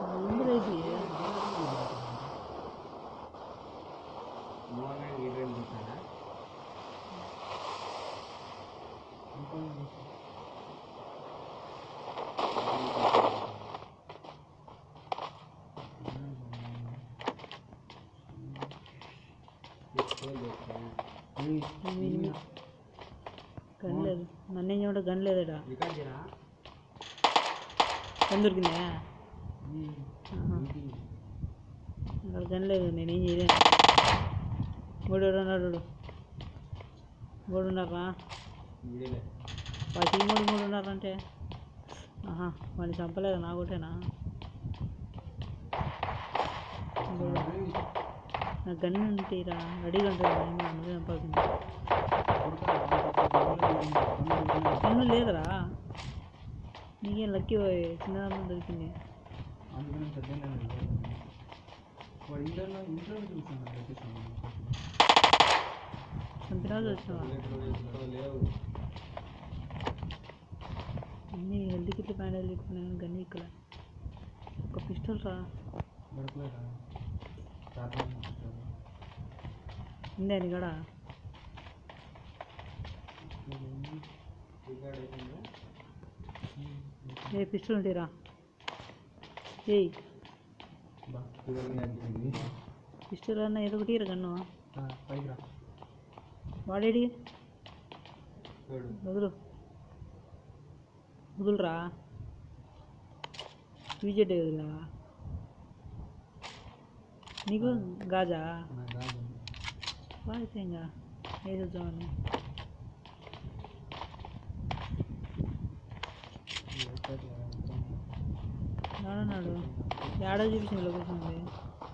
Gun లేదు, నన్ను ఏం చేయమంటే గన్ లేదడా గన్ దొరికిందా? అక్కడ గన్ లేదు, నేనేం చేయలేను. గోడు ఉన్నాడు, గోడు ఉన్నారా? వాడు మూడు ఉన్నారంటే వాడిని చంపలేదు, నా ఒకటేనా? నా గన్ ఉంటేరా రెడీగా ఉంటుంది, నువ్వే చంపాల్సింది. గన్ను లేదురా, నీకేం లక్కీ చిన్నదాన్ని దొరికింది. చంపినా వచ్చినావా? అన్నీ హెల్త్ కిట్లు ప్యాండేజ్ పెట్టుకున్నాను, గన్ ఇక్కడ ఒక పిస్టల్ రా ఉందే అని కూడా. ఏ పిస్టల్ ఉంటాయిరా? ఏయ్ పిస్టల్ అన్న ఏదో ఒకటి రా గన్ను. వాడేడి వదులురా, విజెట్ వదిలా నీకు గాజా అయితే ఇంకా వేసేద్దామని. నాడు ఏడో చూపించింది లొకేషన్ ఉంది.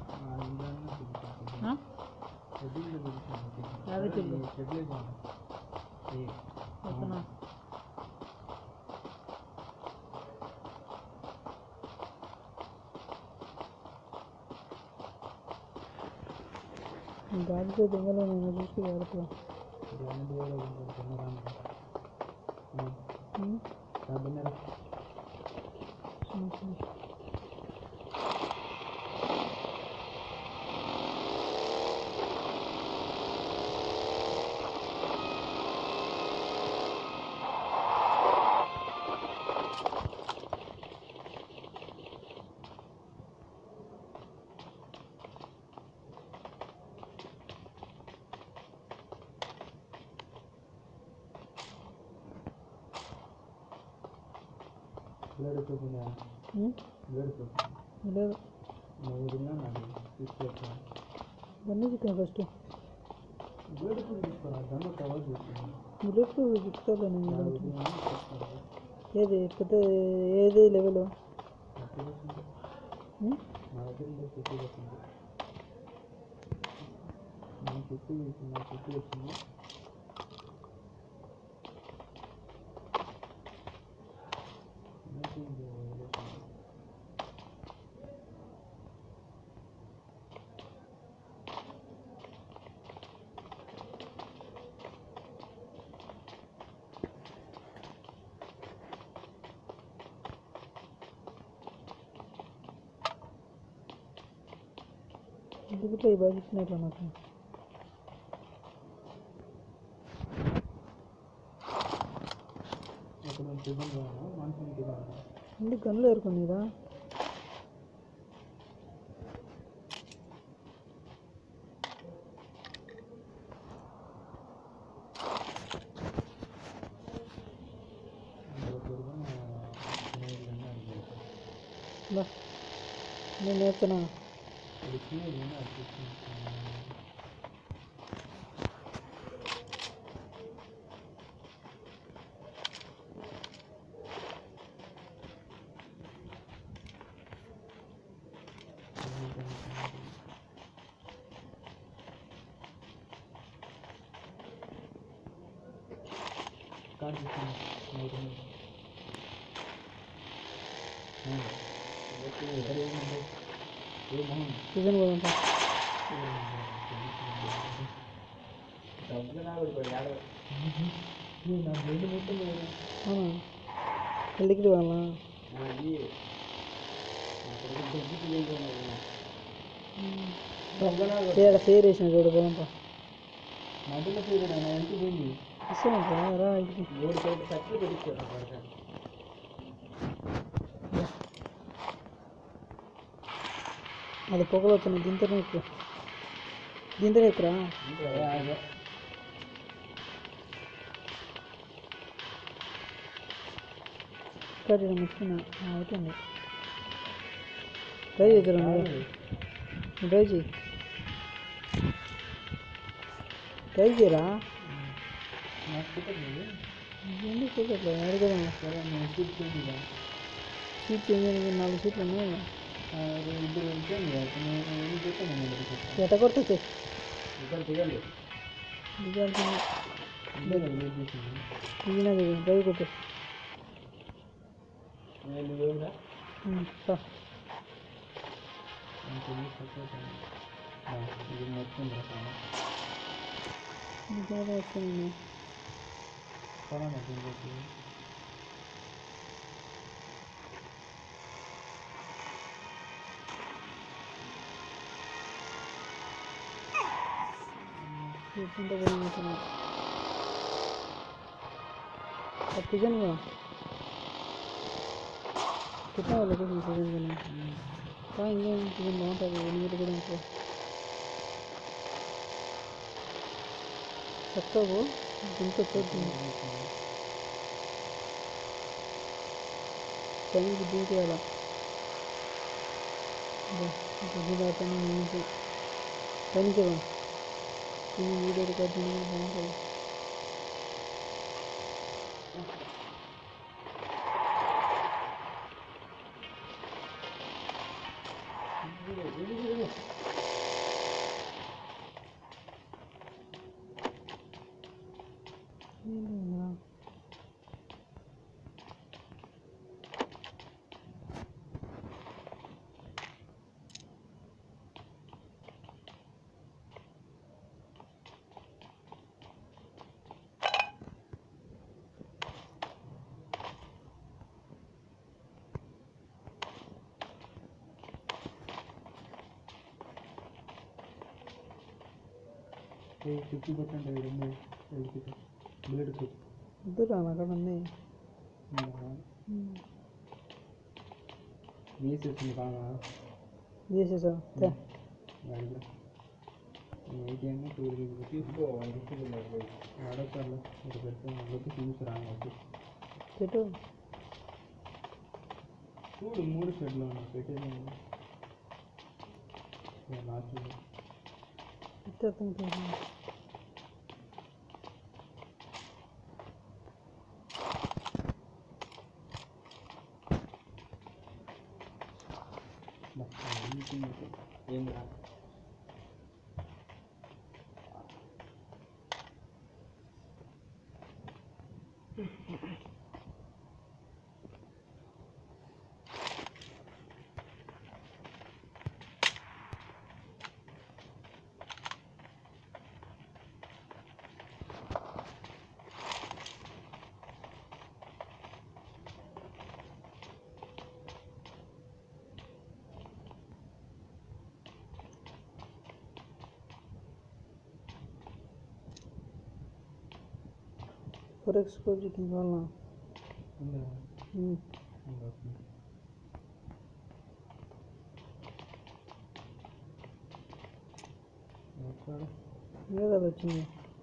50 ఓకేనా? గాలితో దొంగలు నేను చూసి వాడుతా. లేదు గన్ను చిక్కా ఫస్ట్ బుల్లెట్ చిక్కుతాను. ఏది పెద్ద ఏది లెవెల్? దిగుతాయి బాగా ఇచ్చినట్లు నాకు. ఎందుకు గన్నులు ఏరుకునేదా? నేను నేర్చున్నా సీజన్ పోదంట. వెళ్ళికి వాళ్ళ ఇక్కడ ఫేర్ వేసిన చూడు పోదాంపా మధ్యలో ఫేర్ ఎంత పోయింది ఇస్తాను రా మూడు కోట్లు తక్కువ పెట్టుకోరా అది పొగలు వచ్చినాయి దీంతోనే ఎక్కువ దీంతోనే ఎక్కురా ఇక్కడ ముట్టుకున్నా అయిపోయింది ట్రై చేద్దాం ట్రై చేయి ట్రై చేయరా ఎందుకు చూడట్లే అడగదా సీట్ చేంజ్ అయ్యింది 4 సీట్లు ఉన్నాయి ఎట్ట కొడుతుంది దిగాల్సింది దిగినది డ్రైవ్ కొట్టు వస్తుంది పిజన్ కూడా कितना वाला कुछ सीजन बना कहाँ इंडियन सीजन बहुत है एनिमेटेड కూడా ఉంటుంది सकता वो जिनको चाहिए कहीं भी देख वाला जल्दी बात नहीं से कहीं से बन ये वीडियो रिकॉर्ड करने में बहुत है ఇద్దరు అక్కడ ఉంది వేసేసా పెట్టు చూడు 3 షెడ్లో ఉన్నాయి పెట్టేది ఏం రా ఫోరెక్స్ పబ్జి కింద వాళ్ళ ఇదే కదా వచ్చింది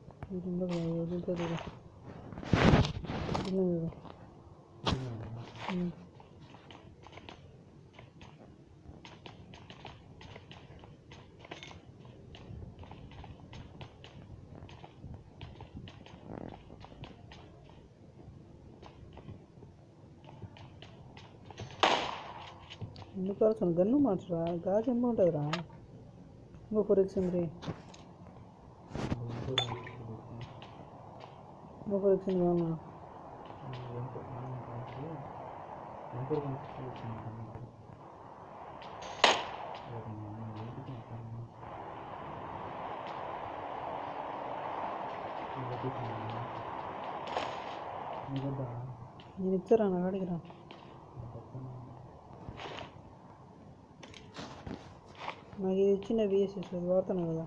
ఎందుకు కావాల్సిన గన్ను మార్చరా గాజు ఎంత ఉంటుందిరా ఇంకో ఫోరెక్స్ ఉంది ఇంకో ఫోరెక్స్ కావాలన్నా నేను ఇచ్చారా నా కాడికి రా నాకు ఇది ఇచ్చిన విఎస్ఎస్ అది వాడుతున్నావు కదా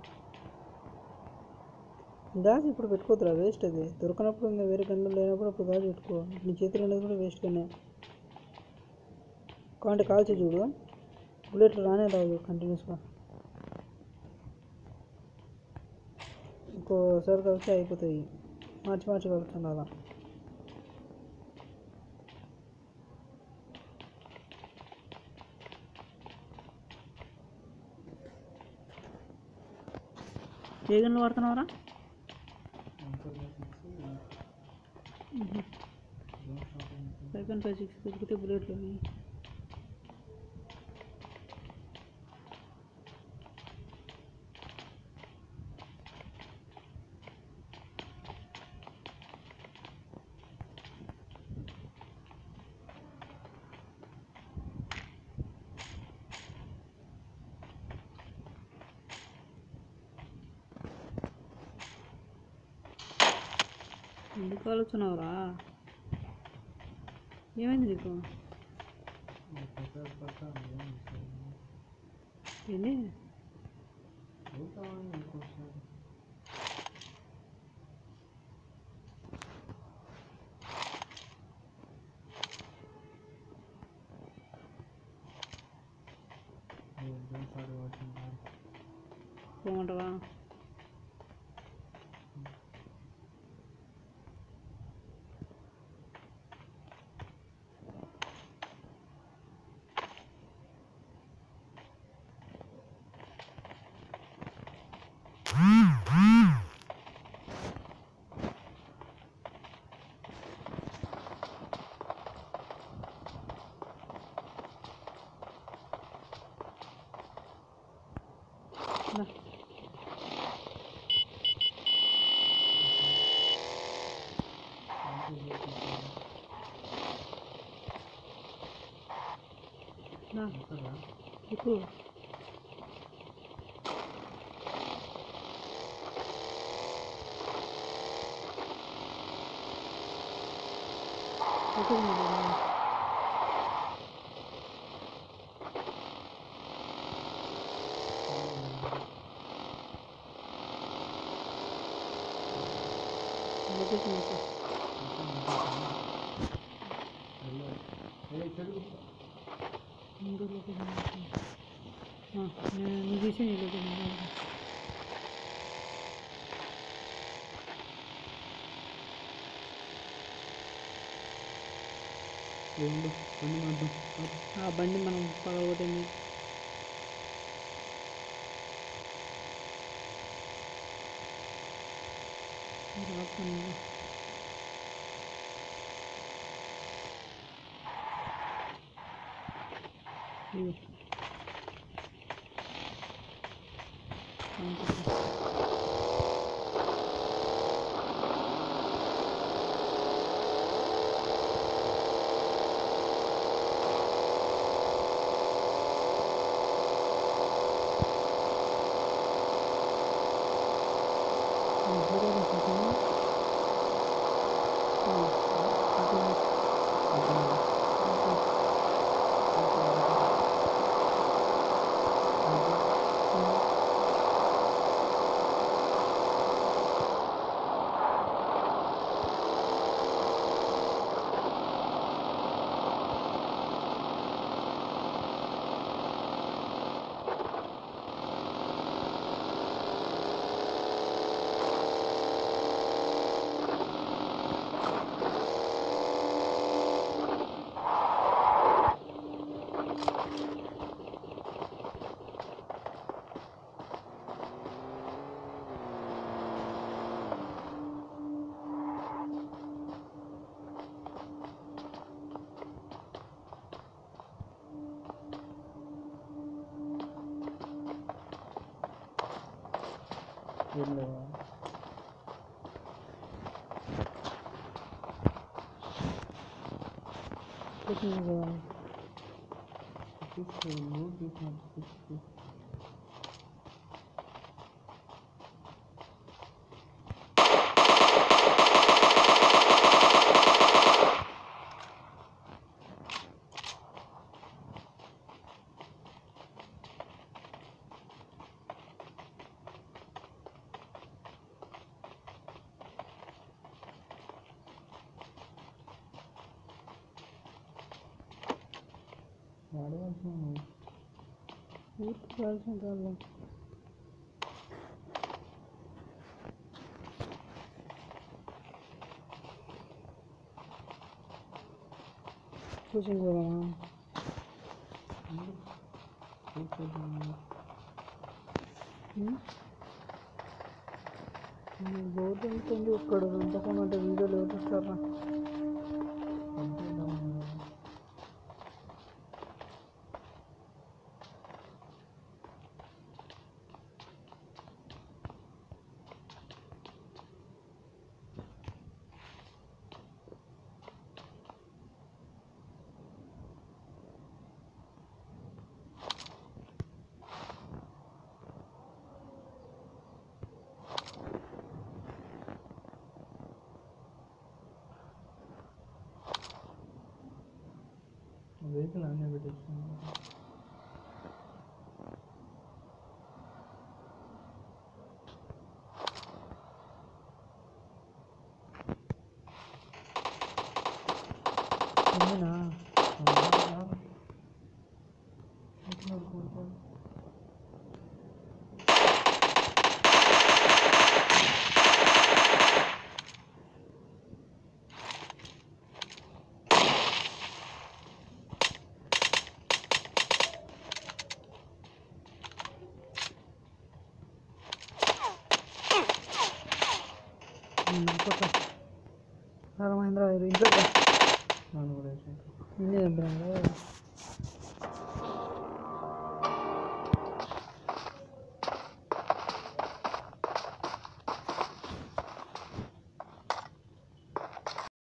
దాచి ఇప్పుడు పెట్టుకోవద్దురా వేస్ట్ అది దొరకనప్పుడు ఇంకా వేరే గన్నులు లేనప్పుడు అప్పుడు దాచి పెట్టుకో నీ చేతిలో ఉండేది కూడా వేస్ట్ కన్నా కాంటే కాల్చి చూడు బుల్లెట్లు రానే రావు కంటిన్యూస్గా ఇంకోసారి కలిసి అయిపోతాయి మార్చి మార్చి కలుగుతుంది అలా ఏ గన్నులు వాడుతున్నావురా 5.56 దొరికితే బుల్లెట్లు ఎందుకు ఆలోచనవరా ఏమైంది నీకు ఏంటి పోమంటావా ఎక్కువ నీ విషయం ఆ బండి మనం పగలగొట్టింది రాకుండా వాడవలసిన ఊరికి కావాల్సిన కాదు. కోచింగ్ పోదామా? బోర్డు ఉంటుంది ఒక్కడ అంతకుండా వీడియోలు ఏమిస్తారా? వెహికల్ అన్నీ పెట్టేస్తున్నాను. ఉందినా మహేంద్ర ఇంట్లో నన్ను కూడా ఇన్ని